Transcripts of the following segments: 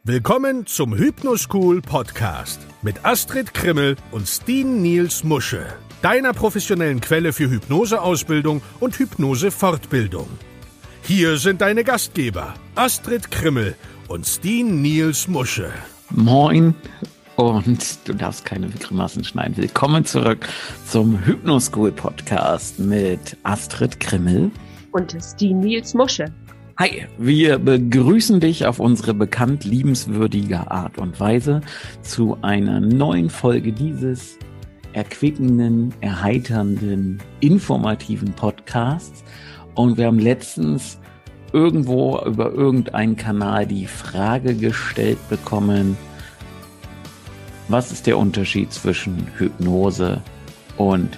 Willkommen zum Hypnoschool Podcast mit Astrid Krimmel und Steen Niels Musche, deiner professionellen Quelle für Hypnoseausbildung und Hypnosefortbildung. Hier sind deine Gastgeber Astrid Krimmel und Steen Niels Musche. Moin und du darfst keine Grimassen schneiden. Willkommen zurück zum Hypnoschool Podcast mit Astrid Krimmel und Steen Niels Musche. Hi, wir begrüßen dich auf unsere bekannt liebenswürdige Art und Weise zu einer neuen Folge dieses erquickenden, erheiternden, informativen Podcasts. Und wir haben letztens irgendwo über irgendeinen Kanal die Frage gestellt bekommen, was ist der Unterschied zwischen Hypnose und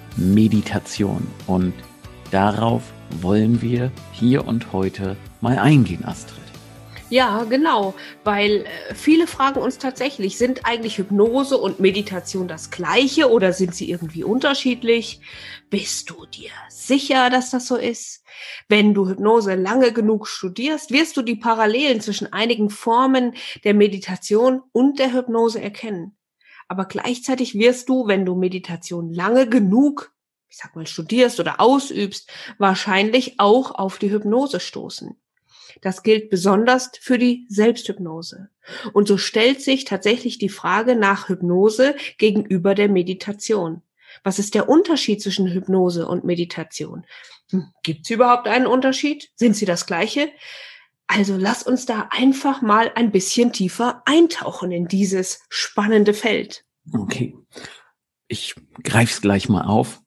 Meditation? Und darauf wollen wir hier und heute mal eingehen, Astrid. Ja, genau, weil viele fragen uns tatsächlich, sind eigentlich Hypnose und Meditation das Gleiche oder sind sie irgendwie unterschiedlich? Bist du dir sicher, dass das so ist? Wenn du Hypnose lange genug studierst, wirst du die Parallelen zwischen einigen Formen der Meditation und der Hypnose erkennen. Aber gleichzeitig wirst du, wenn du Meditation lange genug studierst oder ausübst, wahrscheinlich auch auf die Hypnose stoßen. Das gilt besonders für die Selbsthypnose. Und so stellt sich tatsächlich die Frage nach Hypnose gegenüber der Meditation. Was ist der Unterschied zwischen Hypnose und Meditation? Gibt es überhaupt einen Unterschied? Sind sie das Gleiche? Also lass uns da einfach mal ein bisschen tiefer eintauchen in dieses spannende Feld. Okay, ich greife es gleich mal auf.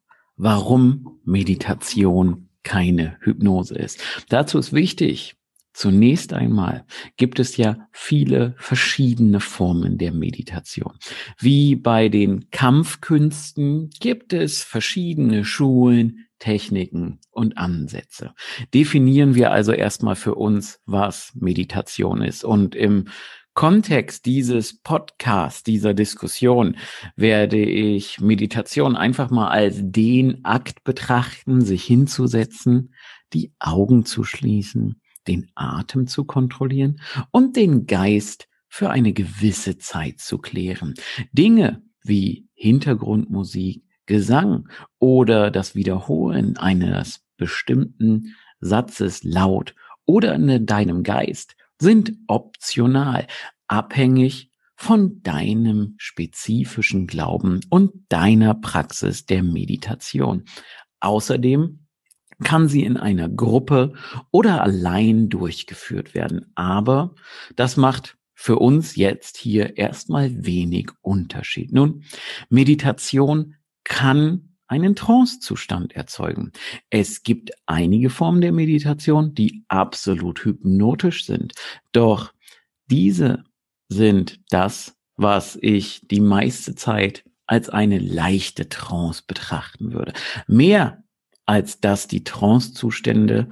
Warum Meditation keine Hypnose ist. Dazu ist wichtig, zunächst einmal gibt es ja viele verschiedene Formen der Meditation. Wie bei den Kampfkünsten gibt es verschiedene Schulen, Techniken und Ansätze. Definieren wir also erstmal für uns, was Meditation ist. Und im Kontext dieses Podcasts, dieser Diskussion, werde ich Meditation einfach mal als den Akt betrachten, sich hinzusetzen, die Augen zu schließen, den Atem zu kontrollieren und den Geist für eine gewisse Zeit zu klären. Dinge wie Hintergrundmusik, Gesang oder das Wiederholen eines bestimmten Satzes laut oder in deinem Geist sind optional, abhängig von deinem spezifischen Glauben und deiner Praxis der Meditation. Außerdem kann sie in einer Gruppe oder allein durchgeführt werden. Aber das macht für uns jetzt hier erstmal wenig Unterschied. Nun, Meditation kann einen Trancezustand erzeugen. Es gibt einige Formen der Meditation, die absolut hypnotisch sind. Doch diese sind das, was ich die meiste Zeit als eine leichte Trance betrachten würde. Mehr als dass die Trancezustände,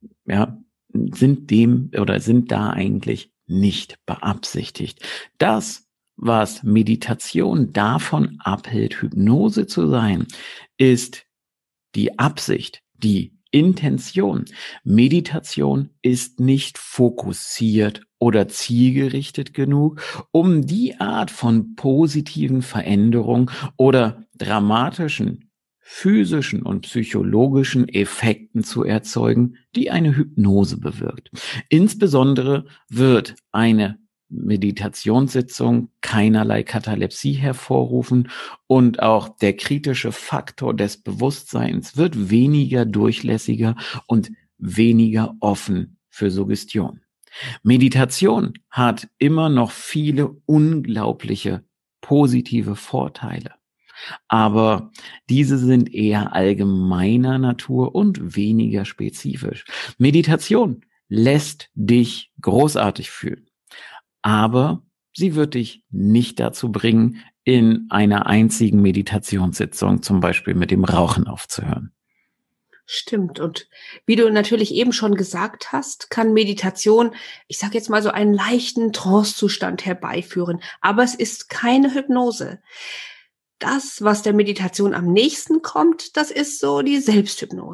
sind da eigentlich nicht beabsichtigt. Das, was Meditation davon abhält, Hypnose zu sein, ist die Absicht, die Intention. Meditation ist nicht fokussiert oder zielgerichtet genug, um die Art von positiven Veränderungen oder dramatischen physischen und psychologischen Effekten zu erzeugen, die eine Hypnose bewirkt. Insbesondere wird eine Meditationssitzung keinerlei Katalepsie hervorrufen und auch der kritische Faktor des Bewusstseins wird weniger durchlässiger und weniger offen für Suggestion. Meditation hat immer noch viele unglaubliche positive Vorteile. Aber diese sind eher allgemeiner Natur und weniger spezifisch. Meditation lässt dich großartig fühlen. Aber sie wird dich nicht dazu bringen, in einer einzigen Meditationssitzung zum Beispiel mit dem Rauchen aufzuhören. Stimmt. Und wie du natürlich eben schon gesagt hast, kann Meditation, ich sage jetzt mal so einen leichten Trancezustand herbeiführen. Aber es ist keine Hypnose. Das, was der Meditation am nächsten kommt, das ist so die Selbsthypnose.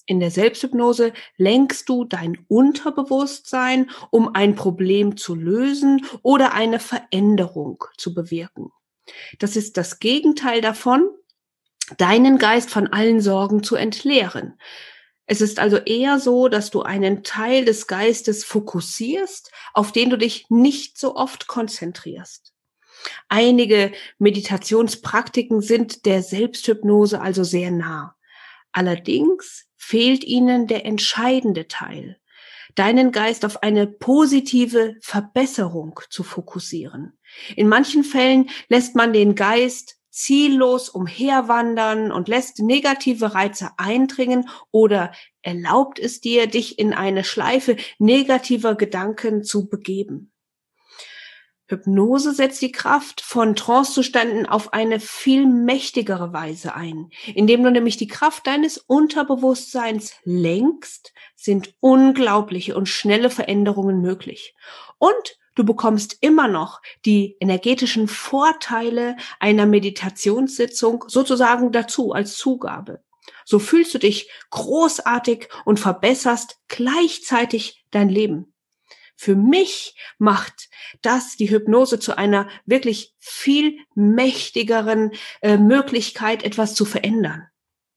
In der Selbsthypnose lenkst du dein Unterbewusstsein, um ein Problem zu lösen oder eine Veränderung zu bewirken. Das ist das Gegenteil davon, deinen Geist von allen Sorgen zu entleeren. Es ist also eher so, dass du einen Teil des Geistes fokussierst, auf den du dich nicht so oft konzentrierst. Einige Meditationspraktiken sind der Selbsthypnose also sehr nah. Allerdings fehlt ihnen der entscheidende Teil, deinen Geist auf eine positive Verbesserung zu fokussieren. In manchen Fällen lässt man den Geist ziellos umherwandern und lässt negative Reize eindringen oder erlaubt es dir, dich in eine Schleife negativer Gedanken zu begeben. Hypnose setzt die Kraft von Trancezuständen auf eine viel mächtigere Weise ein. Indem du nämlich die Kraft deines Unterbewusstseins lenkst, sind unglaubliche und schnelle Veränderungen möglich. Und du bekommst immer noch die energetischen Vorteile einer Meditationssitzung sozusagen dazu als Zugabe. So fühlst du dich großartig und verbesserst gleichzeitig dein Leben. Für mich macht das die Hypnose zu einer wirklich viel mächtigeren Möglichkeit, etwas zu verändern.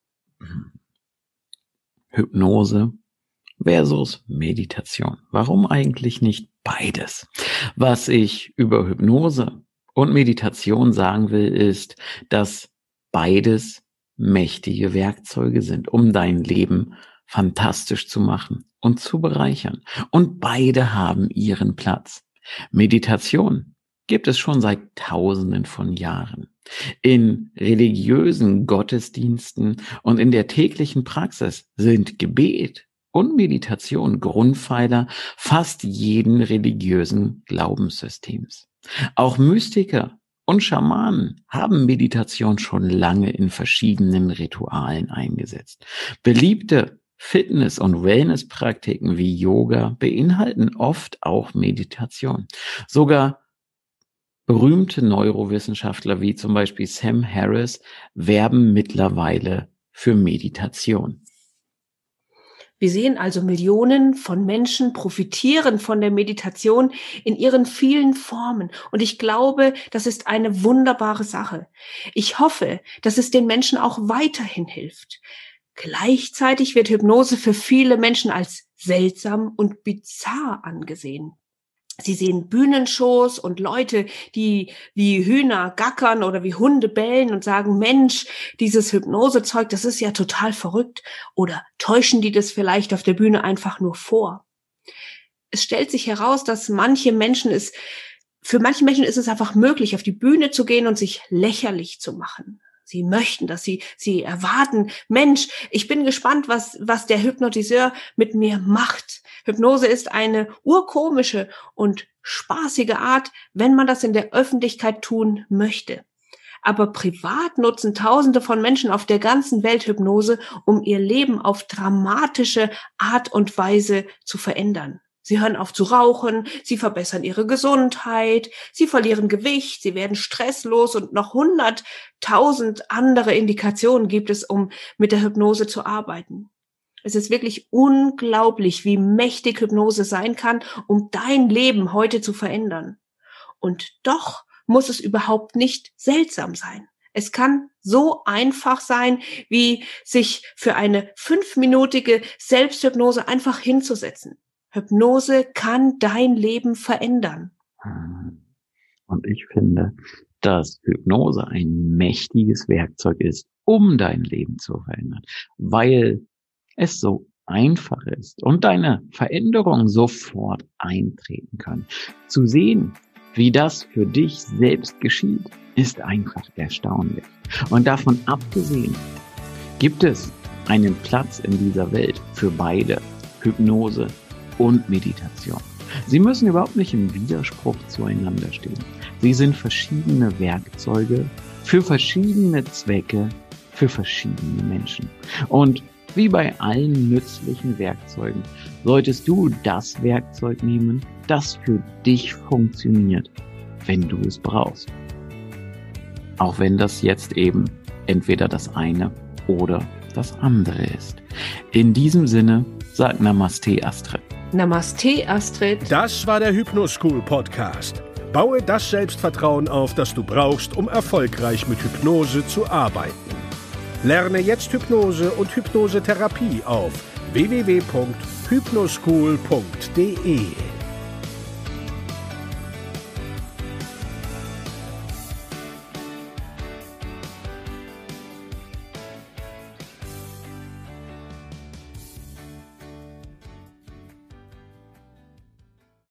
Hypnose versus Meditation. Warum eigentlich nicht beides? Was ich über Hypnose und Meditation sagen will, ist, dass beides mächtige Werkzeuge sind, um dein Leben fantastisch zu machen und zu bereichern. Und beide haben ihren Platz. Meditation gibt es schon seit Tausenden von Jahren. In religiösen Gottesdiensten und in der täglichen Praxis sind Gebet und Meditation Grundpfeiler fast jeden religiösen Glaubenssystems. Auch Mystiker und Schamanen haben Meditation schon lange in verschiedenen Ritualen eingesetzt. Beliebte Fitness- und Wellnesspraktiken wie Yoga beinhalten oft auch Meditation. Sogar berühmte Neurowissenschaftler wie zum Beispiel Sam Harris werben mittlerweile für Meditation. Wir sehen also, Millionen von Menschen profitieren von der Meditation in ihren vielen Formen. Und ich glaube, das ist eine wunderbare Sache. Ich hoffe, dass es den Menschen auch weiterhin hilft. Gleichzeitig wird Hypnose für viele Menschen als seltsam und bizarr angesehen. Sie sehen Bühnenshows und Leute, die wie Hühner gackern oder wie Hunde bellen und sagen, Mensch, dieses Hypnosezeug, das ist ja total verrückt. Oder täuschen die das vielleicht auf der Bühne einfach nur vor? Es stellt sich heraus, dass für manche Menschen ist es einfach möglich, auf die Bühne zu gehen und sich lächerlich zu machen. Sie möchten das, sie erwarten, Mensch, ich bin gespannt, was der Hypnotiseur mit mir macht. Hypnose ist eine urkomische und spaßige Art, wenn man das in der Öffentlichkeit tun möchte. Aber privat nutzen Tausende von Menschen auf der ganzen Welt Hypnose, um ihr Leben auf dramatische Art und Weise zu verändern. Sie hören auf zu rauchen, sie verbessern ihre Gesundheit, sie verlieren Gewicht, sie werden stresslos und noch 100.000 andere Indikationen gibt es, um mit der Hypnose zu arbeiten. Es ist wirklich unglaublich, wie mächtig Hypnose sein kann, um dein Leben heute zu verändern. Und doch muss es überhaupt nicht seltsam sein. Es kann so einfach sein, wie sich für eine 5-minütige Selbsthypnose einfach hinzusetzen. Hypnose kann dein Leben verändern. Und ich finde, dass Hypnose ein mächtiges Werkzeug ist, um dein Leben zu verändern, weil es so einfach ist und deine Veränderungen sofort eintreten können. Zu sehen, wie das für dich selbst geschieht, ist einfach erstaunlich. Und davon abgesehen, gibt es einen Platz in dieser Welt für beide, Hypnose und Meditation. Sie müssen überhaupt nicht im Widerspruch zueinander stehen. Sie sind verschiedene Werkzeuge für verschiedene Zwecke, für verschiedene Menschen. Und wie bei allen nützlichen Werkzeugen solltest du das Werkzeug nehmen, das für dich funktioniert, wenn du es brauchst. Auch wenn das jetzt eben entweder das eine oder das andere ist. In diesem Sinne, sag Namaste, Astrid. Namaste, Astrid. Das war der Hypnoschool Podcast. Baue das Selbstvertrauen auf, das du brauchst, um erfolgreich mit Hypnose zu arbeiten. Lerne jetzt Hypnose und Hypnosetherapie auf www.hypnoschool.de.